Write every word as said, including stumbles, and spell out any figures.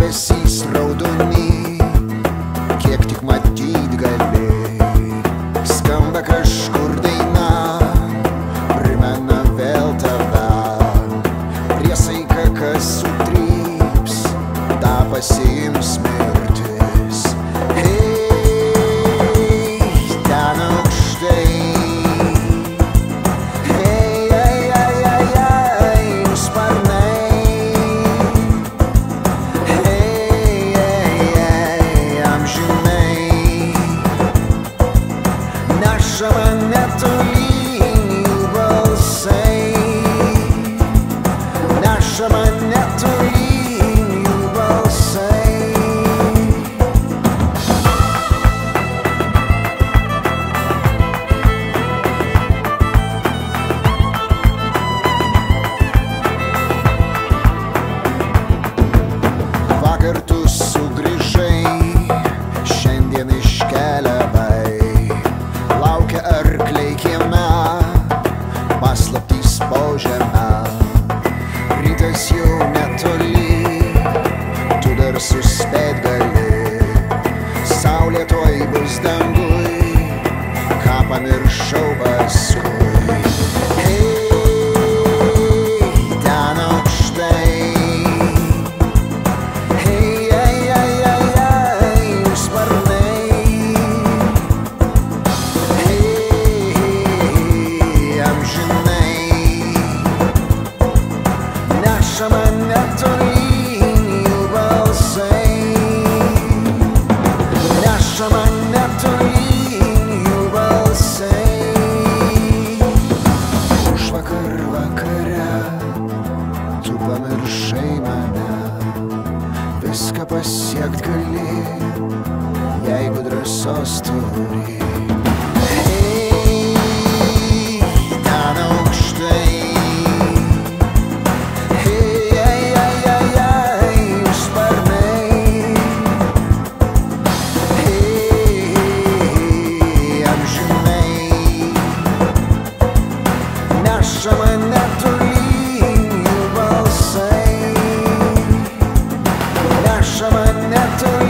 debesys raudoni, kiek tik matyt gali. Skamba kažkur daina, primena vėl tave. Priesaika, kas sutryps, tą pasiims mirtis. Hei, ten aukštai. Hei, ei, ei, ei, ei, sparnai. Hei, ei, ei, amžinai. Neša mane tolyn jų balsai. Neša mane tolyn jų balsai. Vakar tu sugrįžai, šiandien iškeliavai. Laukia arkliai kieme, paslaptys po žeme. Rytas jau netoli, tu dar suspėt gali. Saulė tuoj bus dangui, ką pamiršau paskui. Hei, ten aukštai. Hei, ei, ei, ei, ei, sparnai. Hei, amžinai. Neša mane tolyn jų balsai. Neša mane tolyn jų balsai. Užvakar vakare tu pamiršai mane. Viską pasiekt gali, jeigu drąsos turi. Hei, ten aukštai. Hei, ei, ei, ei, ei, sparnai. Hei, amžinai. Neša mane tolyn jų balsai. Neša mane tolyn